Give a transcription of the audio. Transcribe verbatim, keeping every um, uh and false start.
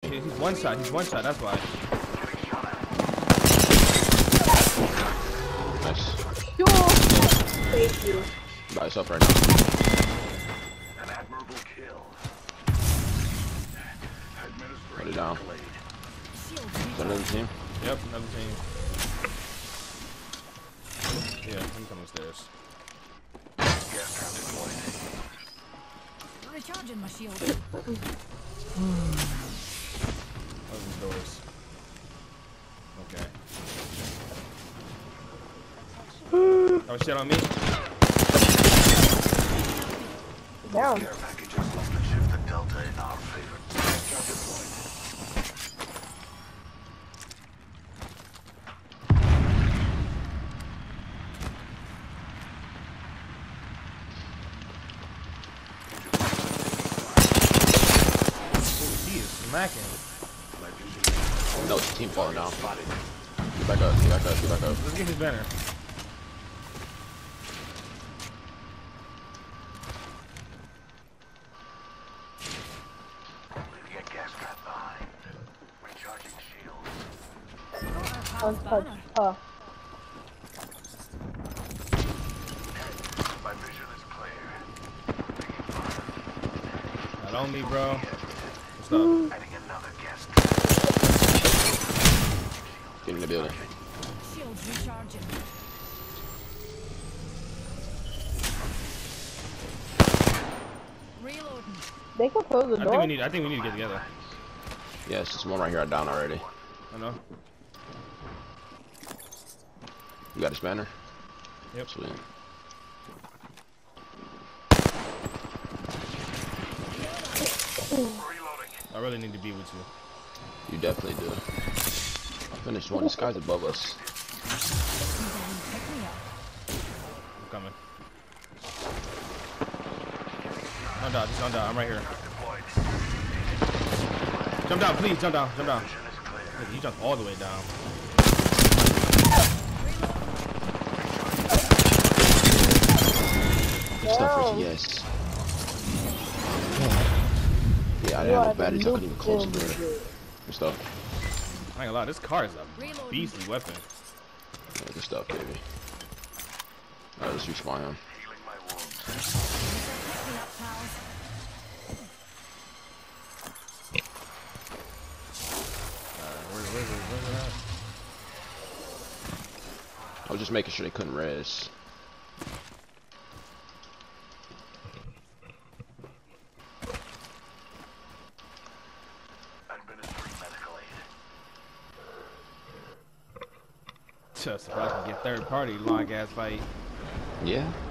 He's one shot. He's one shot. That's why. Nice. Yo. Thank you. By yourself right now. An admirable kill. Put it down. Is that another team? Yep, another team. Yeah, I'm coming upstairs. Recharging my shield. Close these doors. Okay. Oh shit on me. Down. Care packages love to shift the delta in our favor. Deployed. Smacking. No, it's a team falling down. Get back up, get back up, get back up. Let's get his banner. Leaving a gas trap behind. Recharging shields. Untouched. Uh. My vision is clear. Not on me, bro. What's up? Adding another gas trap. Get in the building. Shields recharging. Reloading. They can close the I door. think we need. I think we need to get together. Yeah, it's just one right here. I down already. I know. You got a spanner? Yep. Sweet. I really need to be with you. You definitely do. Finished one. This guy's above us. I'm coming. Don't die. Just don't die. I'm right here. Jump down, please. Jump down. Jump down. Look, you jumped all the way down. Good stuff, Richie. Yes. Yeah, I didn't have a battery. I couldn't even close the door. Good stuff. I ain't gonna lie. This car is a beastly weapon. Yeah, good stuff, baby. Alright, let's respawn him. Healing my wounds. Alright, where, where, where, where's it at? I was just making sure they couldn't res. Administering medical aid. Just surprised we get third party long ass fight. Yeah.